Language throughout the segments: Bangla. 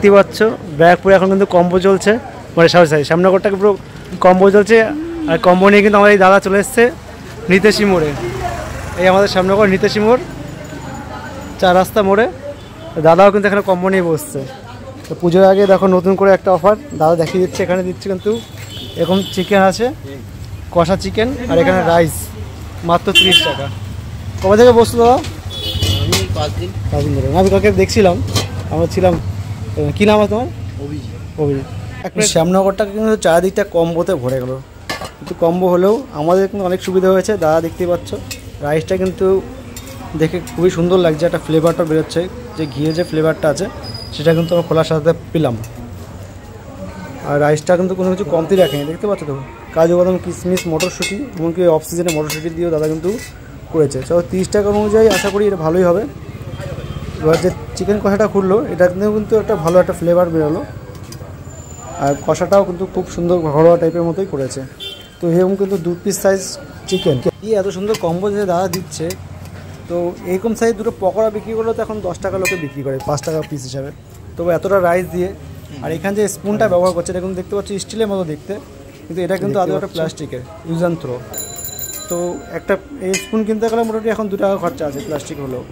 দেখতে পাচ্ছ ব্যারাকপুরে এখন কিন্তু কম্বো চলছে, মানে সরি শ্যামনগরটাকে পুরো কম্বো চলছে। আর কম্বো নিয়ে কিন্তু আমার এই দাদা চলে এসছে নিতেশি মোড়ে। এই আমাদের শ্যামনগর নিতেশি মোড়, 4 রাস্তা মোড়ে। দাদাও কিন্তু এখানে কম্বো নিয়ে বসছে। তো পুজোর আগে দেখো নতুন করে একটা অফার দাদা দেখিয়ে দিচ্ছে। এখানে দিচ্ছে কিন্তু এরকম চিকেন আছে, কষা চিকেন, আর এখানে রাইস মাত্র 30 টাকা। কবে থেকে বসতো দাদা? আমি 5 দিন ধরে। আমি কালকে দেখছিলাম, আমরা ছিলাম। কী নাম আছে তোমার? অভিজিৎ। শ্যামনগরটাকে কিন্তু চারিদিকটা কম্বোতে ভরে গেল, কিন্তু কম্বো হলেও আমাদের কিন্তু অনেক সুবিধা হয়েছে। দাদা দেখতেই পাচ্ছ রাইসটা কিন্তু দেখে খুবই সুন্দর লাগছে, একটা ফ্লেভারটা বেরোচ্ছে, যে ঘিয়ে যে ফ্লেভারটা আছে সেটা কিন্তু আমরা খোলার সাথে পেলাম। আর রাইসটা কিন্তু কোনো কিছু কমতি রাখেনি, দেখতে পাচ্ছ তো, কাজু বাদাম কিশমিশ মটরশুঁটি, এমনকি অফ সিজনে মটরশুঁটি দিয়েও দাদা কিন্তু করেছে। চলো 30 টাকা অনুযায়ী আশা করি এটা ভালোই হবে। এবার যে চিকেন কষাটা খুললো এটাতেও কিন্তু একটা ভালো একটা ফ্লেভার বেরোলো, আর কষাটাও কিন্তু খুব সুন্দর ঘরোয়া টাইপের মতোই করেছে। তো এরকম কিন্তু 2 পিস সাইজ চিকেন এত সুন্দর কম্বো যে দাদা দিচ্ছে। তো এরকম সাইজ দুটো পকোড়া বিক্রি করলে তো এখন 10 টাকা লোকে বিক্রি করে, 5 টাকা পিস হিসাবে। তবে এতটা রাইস দিয়ে, আর এখানে যে স্পুনটা ব্যবহার করছে এটা কিন্তু দেখতে পাচ্ছি স্টিলের মতো দেখতে, কিন্তু এটা কিন্তু আদৌ একটা প্লাস্টিকের ইউজ অ্যান্ড থ্রো। তো একটা এই স্পুন কিনতে গেলে মোটামুটি এখন 2 টাকা খরচা আছে, প্লাস্টিক হলেও।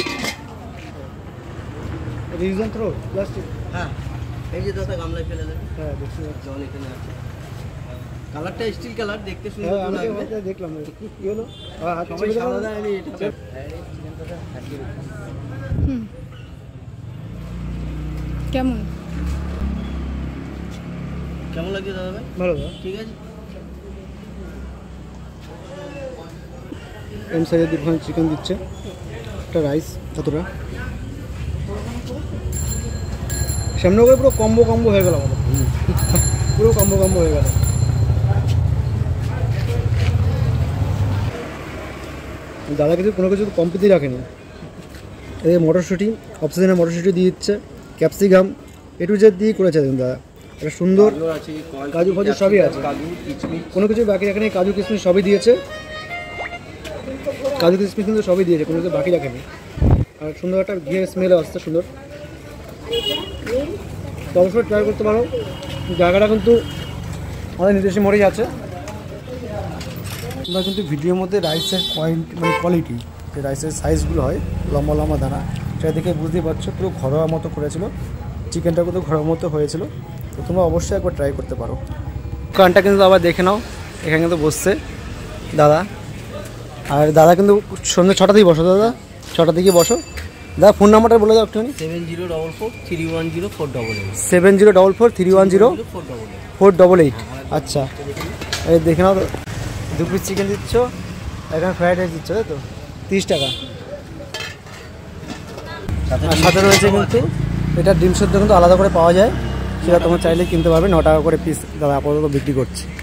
Use and throw plastic. হ্যাঁ, এই যে দাদা গামলায় ফেলে দেবে। হ্যাঁ, দেখতে পাচ্ছি জল এখানে আছে। কালারটা স্টিল কালার, দেখতে সুন্দর লাগবে। দেখলাম কি হলো, সবাই সাদা দেয়, আমি এটা কেমন কেমন লাগছে দাদা ভাই? ভালো দাদা, ঠিক আছে। এম সাইজের দুটো চিকেন দিচ্ছে, একটা রাইস কতটা। শ্যামনগরে পুরো কম্বো হয়ে গেল আমাদের, পুরো কম্বো হয়ে গেল। দাদা কিছু কোনো কিছু কমপ্লিটই রাখেনি। এই মটরশুঁটি অক্সিজেনের মটরশুঁটি দিয়ে দিচ্ছে, ক্যাপসিকাম A to Z দিয়ে করেছে দাদা। একটা সুন্দর কাজু ফাজু সবই আছে, কোনো কিছু বাকি রাখেনি। কাজু কিশমিশ সবই দিয়েছে, কাজু কিশমিশ কিন্তু সবই দিয়েছে, কোনো কিছু বাকি রাখেনি। আর সুন্দর একটা ঘিয়ের স্মেল আসছে সুন্দর। তো অবশ্যই ট্রাই করতে পারো। জায়গাটা কিন্তু আমাদের নির্দেশী মোড়েই আছে। আমরা কিন্তু ভিডিওর মধ্যে রাইসের কোয়ালিটি, যে রাইসের সাইজগুলো হয় লম্বা লম্বা দানা, সেটা দেখে বুঝতেই পারছো পুরো ঘরোয়া মতো করেছিল। চিকেনটা কিন্তু ঘরোয়া মতো হয়েছিল। তো তোমরা অবশ্যই একবার ট্রাই করতে পারো। দোকানটা কিন্তু আবার দেখে নাও, এখানে কিন্তু বসছে দাদা। আর দাদা কিন্তু সন্ধ্যে 6টা থেকে বসো দাদা, 6টা থেকে বসো। দাদা ফোন নাম্বারটা বলে দাও একটুখানি। 7044310488 7044310488। আচ্ছা, এই দেখে নাও, 2 পিস চিকেন দিচ্ছ, এখানে ফ্রাইড রাইস দিচ্ছ, তাই তো 30 টাকা। আর সাথে রয়েছে কিন্তু এটা ডিম সেদ্ধ কিন্তু আলাদা করে পাওয়া যায়, সেটা তোমরা চাইলে কিনতে পারবে। 9 টাকা করে পিস দাদা আপাতত বিক্রি করছে।